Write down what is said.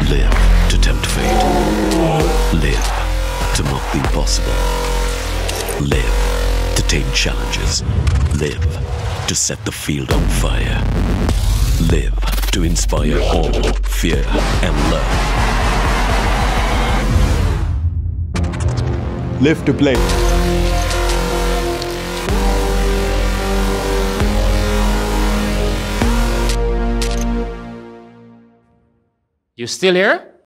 Live to tempt fate. Live to mock the impossible. Live to tame challenges. Live to set the field on fire. Live to inspire awe, fear, and love. Live to play. You still here?